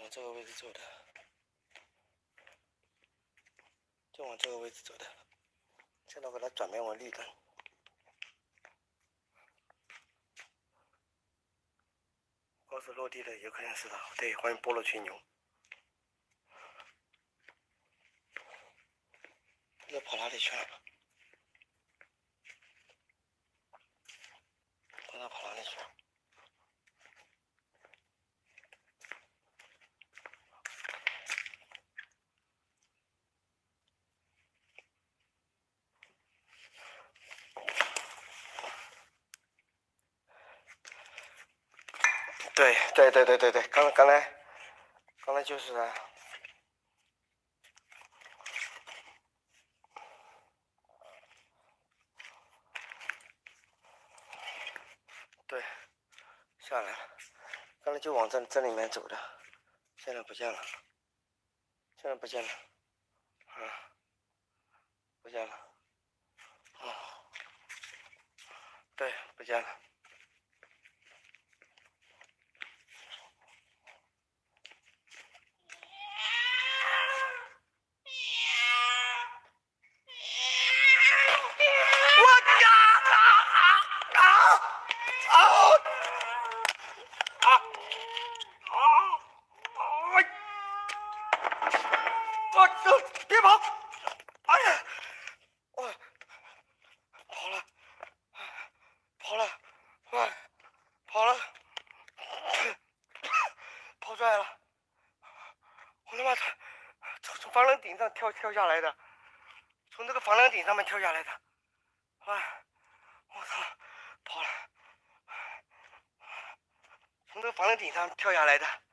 往这个位置走的，就往这个位置走的。现在我给它转变为立根。高速落地的有可能是它。对，欢迎菠萝群牛。这跑哪里去了？不知道跑哪里去了。对，刚才就是啊。对，下来了，刚才就往这里面走的，现在不见了，现在不见了，不见了，对，不见了。别跑！哎呀，跑了，跑出来了！我他妈从房梁顶上跳下来的，从这个房梁顶上面跳下来的，我操，跑了，从这个房梁顶上跳下来的。